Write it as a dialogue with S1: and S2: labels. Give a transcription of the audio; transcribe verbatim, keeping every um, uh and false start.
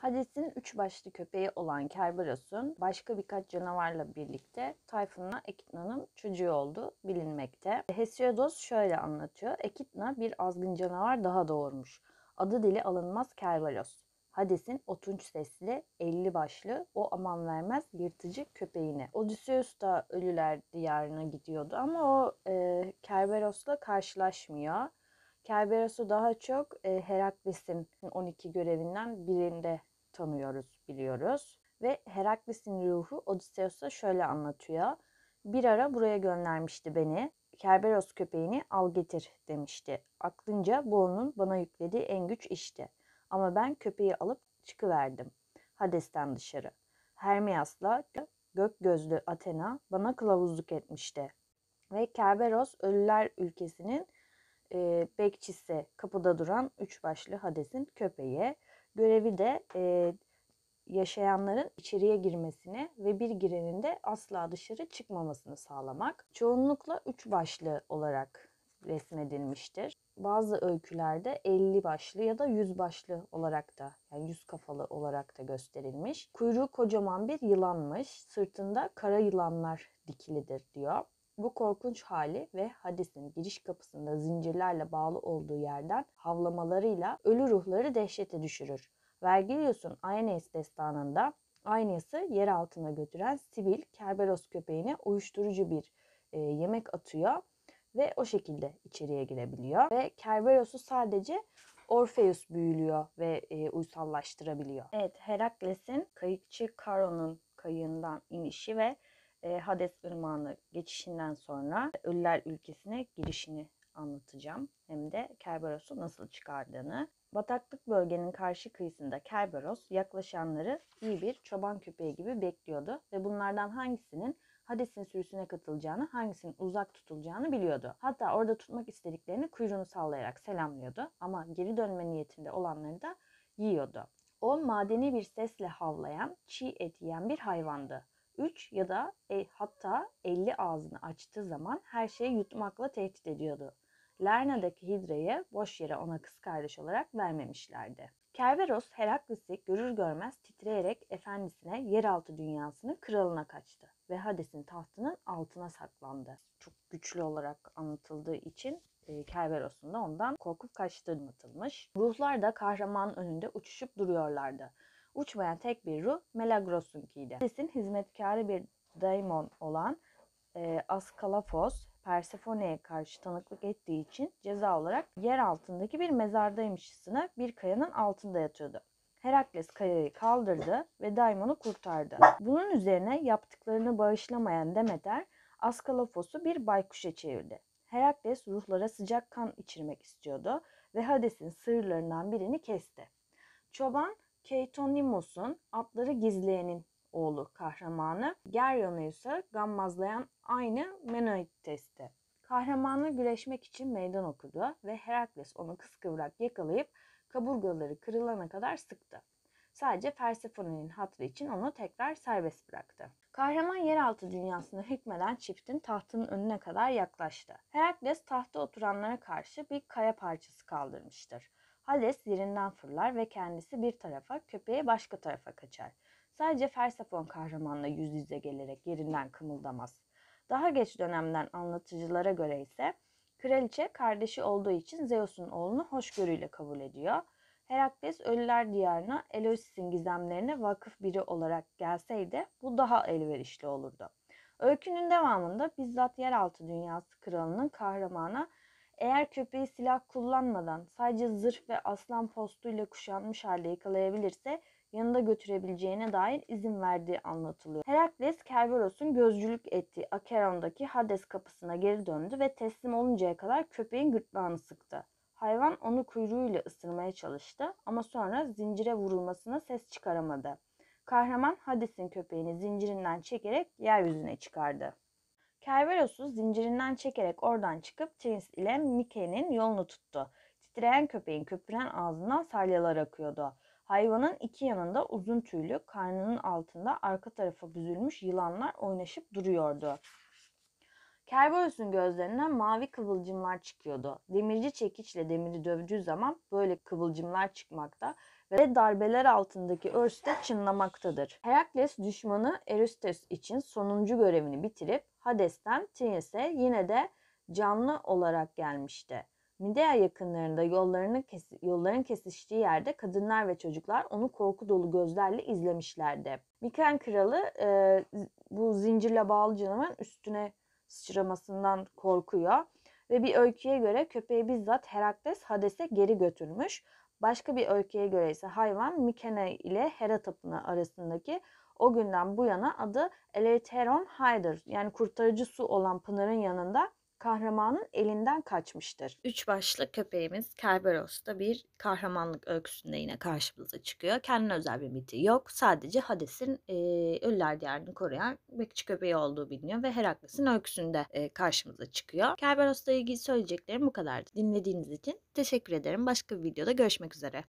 S1: Hades'in üç başlı köpeği olan Kerberos'un başka birkaç canavarla birlikte Tayfun'la Ekidna'nın çocuğu olduğu bilinmekte. Hesiodos şöyle anlatıyor. Ekidna bir azgın canavar daha doğurmuş. Adı dili alınmaz Kerberos. Hades'in otunç sesli, elli başlı, o aman vermez yırtıcı köpeğini. Odysseus da ölüler diyarına gidiyordu ama o e, Kerberos'la karşılaşmıyor. Kerberos'u daha çok e, Herakles'in on iki görevinden birinde tanıyoruz, biliyoruz. Ve Herakles'in ruhu Odysseus'a şöyle anlatıyor. Bir ara buraya göndermişti beni. Kerberos köpeğini al getir demişti. Aklınca bu onun bana yüklediği en güç işti. Ama ben köpeği alıp çıkıverdim Hades'ten dışarı. Hermias'la gök gözlü Athena bana kılavuzluk etmişti. Ve Kerberos ölüler ülkesinin e, bekçisi, kapıda duran üç başlı Hades'in köpeği. Görevi de e, yaşayanların içeriye girmesini ve bir girenin de asla dışarı çıkmamasını sağlamak. Çoğunlukla üç başlı olarak resmedilmiştir. Bazı öykülerde elli başlı ya da yüz başlı olarak da, yani yüz kafalı olarak da gösterilmiş. Kuyruğu kocaman bir yılanmış. Sırtında kara yılanlar dikilidir diyor. Bu korkunç hali ve Hades'in giriş kapısında zincirlerle bağlı olduğu yerden havlamalarıyla ölü ruhları dehşete düşürür. Vergilius'un Aeneas destanında Aeneas'ı yer altına götüren Sibyl, Kerberos köpeğine uyuşturucu bir e, yemek atıyor ve o şekilde içeriye girebiliyor. Ve Kerberos'u sadece Orpheus büyülüyor ve e, uysallaştırabiliyor. Evet, Herakles'in kayıkçı Charon'un kayığından inişi ve e, Hades ırmağını geçişinden sonra ölüler ülkesine girişini anlatacağım. Hem de Kerberos'u nasıl çıkardığını. Bataklık bölgenin karşı kıyısında Kerberos yaklaşanları iyi bir çoban köpeği gibi bekliyordu ve bunlardan hangisinin Hades'in sürüsüne katılacağını, hangisinin uzak tutulacağını biliyordu. Hatta orada tutmak istediklerini kuyruğunu sallayarak selamlıyordu ama geri dönme niyetinde olanları da yiyordu. O madeni bir sesle havlayan, çiğ et yiyen bir hayvandı. üç ya da e, hatta elli ağzını açtığı zaman her şeyi yutmakla tehdit ediyordu. Lerna'daki Hidra'yı boş yere ona kız kardeş olarak vermemişlerdi. Kerberos Herakles'i görür görmez titreyerek efendisine yeraltı dünyasının kralına kaçtı ve Hades'in tahtının altına saklandı. Çok güçlü olarak anlatıldığı için e, Kerberos'un da ondan korkup kaçtığı anlatılmış. Ruhlar da kahramanın önünde uçuşup duruyorlardı. Uçmayan tek bir ruh Melagros'unkiydi. Hades'in hizmetkarı bir daimon olan e, Askalafos, Persephone'ye karşı tanıklık ettiği için ceza olarak yer altındaki bir mezardaymışçasına bir kayanın altında yatıyordu. Herakles kayayı kaldırdı ve Daimon'u kurtardı. Bunun üzerine yaptıklarını bağışlamayan Demeter, Askalafos'u bir baykuşa çevirdi. Herakles ruhlara sıcak kan içirmek istiyordu ve Hades'in sığırlarından birini kesti. Çoban Keitonimos'un atları gizleyenin oğlu kahramanı Geryoneus'a gammazlayan aynı Menoettes'ti. Kahramanla güreşmek için meydan okudu ve Herakles onu kıskıvrak yakalayıp kaburgaları kırılana kadar sıktı. Sadece Persephone'nin hatırı için onu tekrar serbest bıraktı. Kahraman yeraltı dünyasına hükmeden çiftin tahtının önüne kadar yaklaştı. Herakles tahta oturanlara karşı bir kaya parçası kaldırmıştır. Hades yerinden fırlar ve kendisi bir tarafa, köpeği başka tarafa kaçar. Sadece Persephone kahramanla yüz yüze gelerek yerinden kımıldamaz. Daha geç dönemden anlatıcılara göre ise kraliçe kardeşi olduğu için Zeus'un oğlunu hoşgörüyle kabul ediyor. Herakles ölüler diyarına Elois'in gizemlerine vakıf biri olarak gelseydi bu daha elverişli olurdu. Öykünün devamında bizzat yeraltı dünyası kralının kahramana eğer köpeği silah kullanmadan sadece zırh ve aslan postuyla kuşanmış halde yakalayabilirse yanında götürebileceğine dair izin verdiği anlatılıyor. Herakles, Kerberos'un gözcülük ettiği Acheron'daki Hades kapısına geri döndü ve teslim oluncaya kadar köpeğin gırtlağını sıktı. Hayvan onu kuyruğuyla ısırmaya çalıştı ama sonra zincire vurulmasına ses çıkaramadı. Kahraman Hades'in köpeğini zincirinden çekerek yeryüzüne çıkardı. Kerberos'u zincirinden çekerek oradan çıkıp Trins ile Mike'nin yolunu tuttu. Titreyen köpeğin köpüren ağzından salyalar akıyordu. Hayvanın iki yanında uzun tüylü, karnının altında arka tarafa büzülmüş yılanlar oynaşıp duruyordu. Kerberos'un gözlerinden mavi kıvılcımlar çıkıyordu. Demirci çekiçle demiri dövdüğü zaman böyle kıvılcımlar çıkmakta ve darbeler altındaki Örs'te çınlamaktadır. Herakles düşmanı Eurystheus için sonuncu görevini bitirip Hades'ten Tiryas'e yine de canlı olarak gelmişti. Midea yakınlarında yollarını kes yolların kesiştiği yerde kadınlar ve çocuklar onu korku dolu gözlerle izlemişlerdi. Miken kralı e, bu zincirle bağlı canavarın üstüne sıçramasından korkuyor ve bir öyküye göre köpeği bizzat Herakles Hades'e geri götürmüş. Başka bir öyküye göre ise hayvan Mykene ile Hera tapınağı arasındaki o günden bu yana adı Eleutheron Hay'dır. Yani kurtarıcı su olan Pınar'ın yanında kahramanın elinden kaçmıştır. Üç başlı köpeğimiz Kerberos da bir kahramanlık öyküsünde yine karşımıza çıkıyor. Kendine özel bir miti yok. Sadece Hades'in e, Ölüler Diyarı'nı koruyan bekçi köpeği olduğu biliniyor ve Herakles'in öyküsünde e, karşımıza çıkıyor. Kerberos'la ilgili söyleyeceklerim bu kadardı. Dinlediğiniz için teşekkür ederim. Başka bir videoda görüşmek üzere.